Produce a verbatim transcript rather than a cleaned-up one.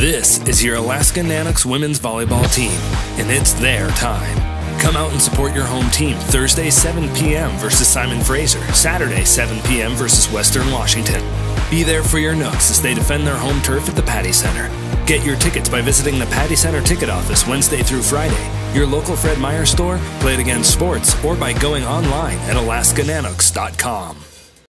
This is your Alaska Nanox women's volleyball team, and it's their time. Come out and support your home team Thursday seven p m versus Simon Fraser, Saturday seven p m versus Western Washington. Be there for your Nooks as they defend their home turf at the Patty Center. Get your tickets by visiting the Patty Center ticket office Wednesday through Friday, your local Fred Meyer store, Play It Again Sports, or by going online at alaska nanox dot com.